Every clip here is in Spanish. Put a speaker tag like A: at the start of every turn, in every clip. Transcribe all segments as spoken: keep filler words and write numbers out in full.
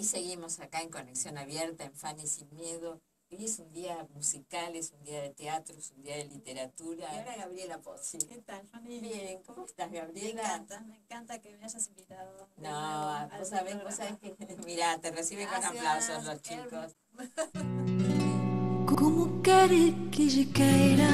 A: seguimos acá en Conexión Abierta, en Fanny Sin Miedo. Hoy es un día musical, es un día de teatro, es un día de literatura. Y ahora Gabriela Pozzi.
B: ¿Qué tal, Fanny?
A: Bien, ¿cómo estás, Gabriela?
B: Me encanta, me encanta que me hayas invitado.
A: No, vos sabés, vos sabés que, mirá, te reciben con aplausos los chicos.
C: Como querer que lle queira.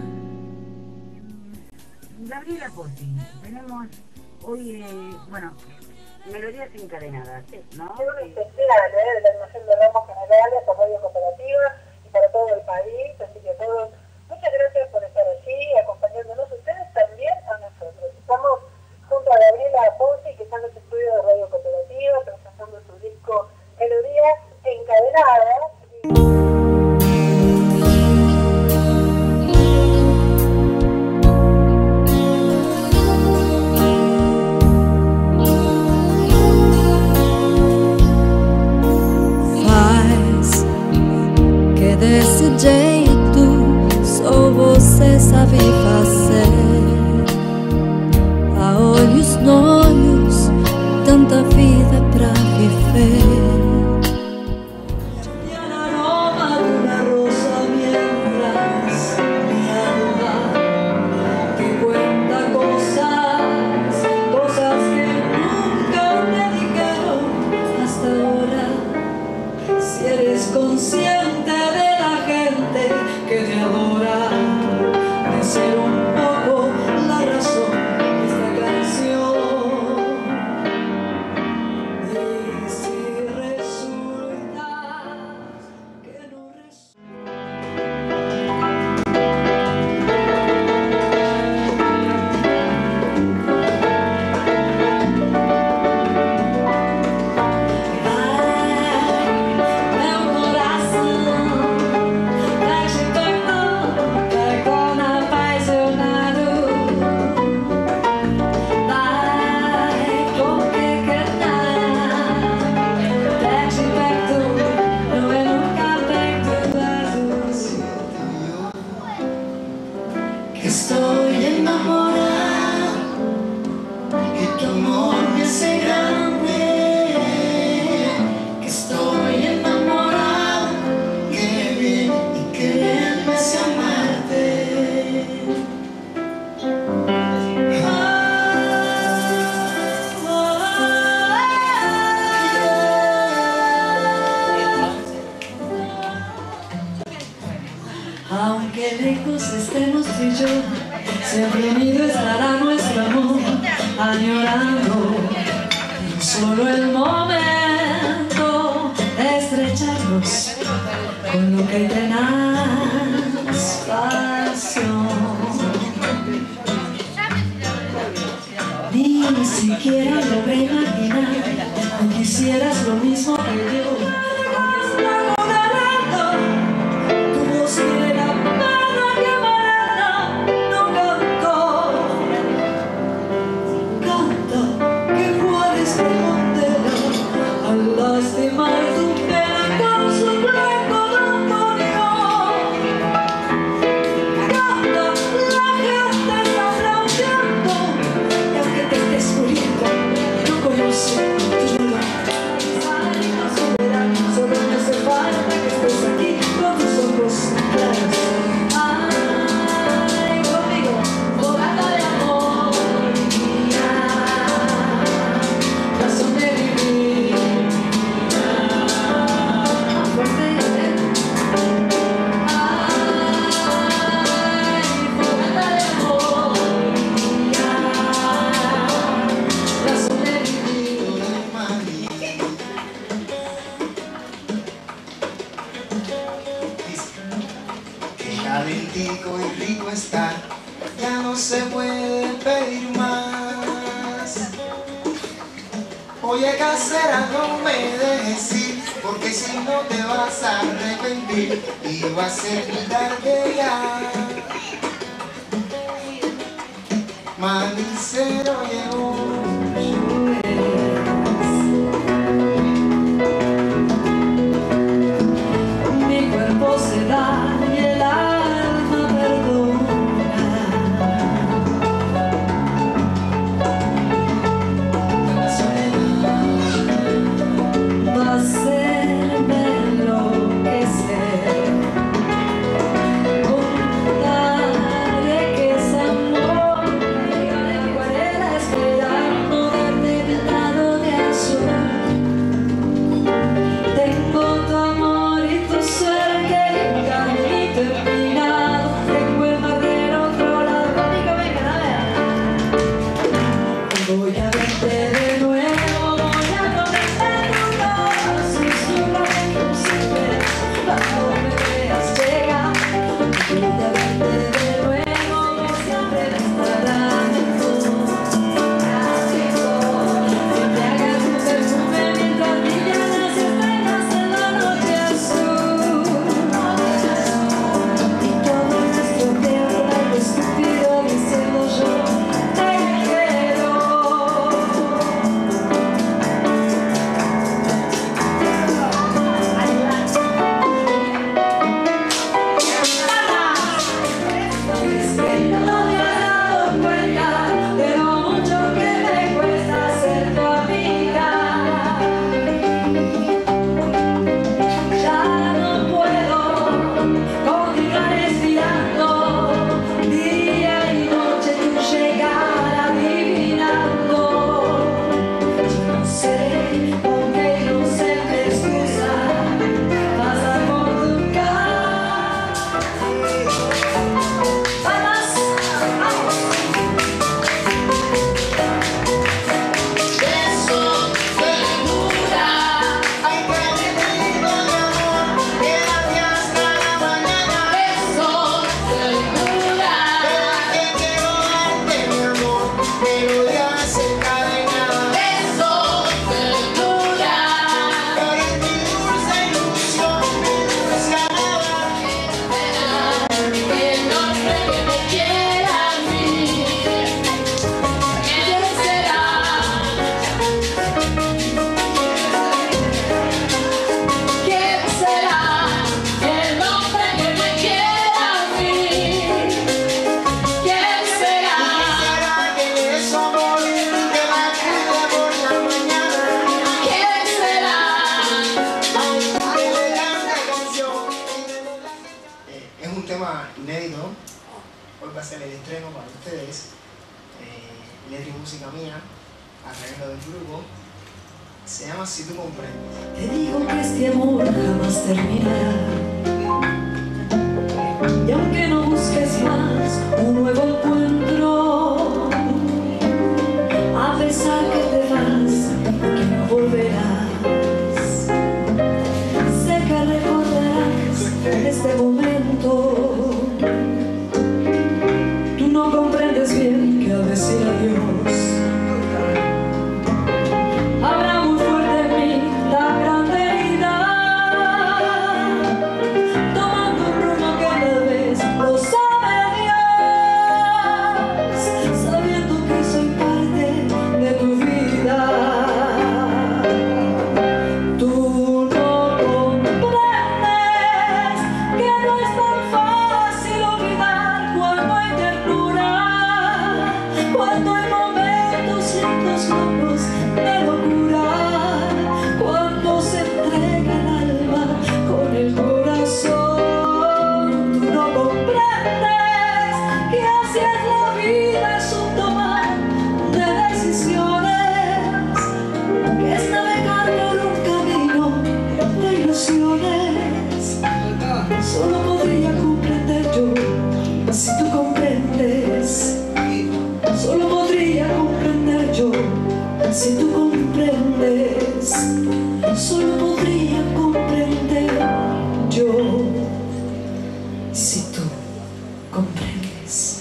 D: Gabriela Pozzi, tenemos hoy, eh, bueno, melodías encadenadas, ¿no?
E: Es un especial, ¿eh? De la animación de ramos generales por Radio Cooperativa y para todo el país, así que a todos, muchas gracias por estar allí, acompañándonos ustedes también a nosotros. Estamos junto a Gabriela Pozzi, que está en los estudios de Radio Cooperativa, presentando su disco Melodías Encadenadas.
C: Desse jeito só você sabe fazer. A olhos noios, tanta vida pra viver. Y el aroma de una rosa mientras mi alma te cuenta cosas, cosas que nunca te dijeron hasta ahora. Si eres consciente de que te adora, de ser un poco la razón de esta canción. Y si resulta que no estoy enamorada, que tu amor me hace grande, que estoy enamorada, que bien y que bien me hace amarte. Aunque lejos estemos tú y yo, siempre unido estará nuestro amor, añorando solo el momento de estrecharnos con lo que hay tenaz pasión. Ni siquiera logré imaginar que quisieras lo mismo que yo.
F: Calentico y rico está, ya no se puede pedir más. Oye casera, no me dejes ir, porque si no te vas a arrepentir y va a ser tarde ya. Manicero llegó. Mi cuerpo se da y el alma perdona. La soledad va inédito. Hoy va a ser el estreno para ustedes. Eh, letra y música mía, arreglo del grupo. Se llama Si tú comprendes.
C: Te digo que este amor jamás terminará. Y aunque no busques más un nuevo encuentro, a pesar que te vas y que no volverás, sé que recordarás este momento. Tú no comprendes bien que al decir adiós habrá muy fuerte en mí la grande herida, tomando un rumbo que tal vez lo sabe Dios, sabiendo que soy parte de tu vida. Tú no comprendes que no es tan fácil olvidar cuando hay ternura, cuando hay momentos lindos, locos de locura, cuando se entrega el alma con el corazón. Tú no comprendes que así es la vida, es un tomar de decisiones, que es navegar por un camino de ilusiones. Solo podría comprender yo si tú comprendes. Solo podría comprender yo si tú comprendes. Solo podría comprender yo si tú comprendes.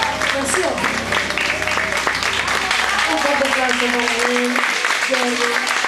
C: Canción. Un fuerte aplauso para él.